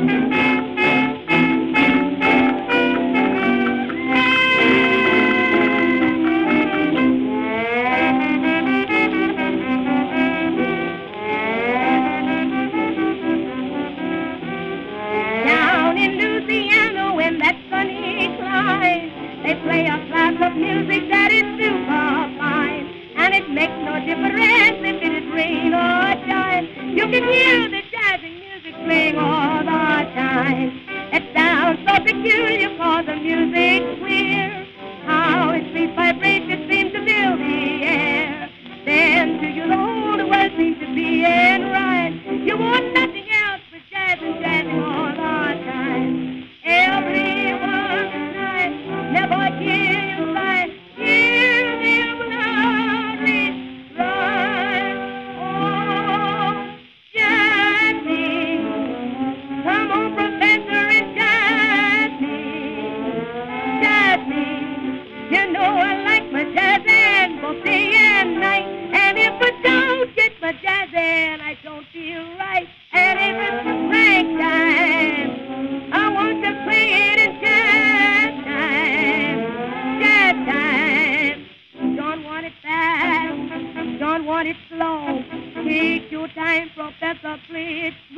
Down in Louisiana, when that sunny clime, they play a class of music that is super fine. And it makes no difference if it is rain or shine. You can hear the jazzing music playing all the time. It sounds so peculiar for the music's clear. How its sweet vibrations seem to fill the air. Then to you the whole world seems to be in right. You want nothing else but jazz and jazzing all the time. Everyone tonight, never hear you sigh. Hear them loudly cry. Oh, jazz me. Come on, Professor, and jazz me. Jazz me. You know I like my jazzing both day and night. And if I don't get my jazzing, I don't feel right. And if it's a break time, I want to play it in jazz time. Jazz time. Don't want it fast. Don't want it slow. Take your time, Professor, play it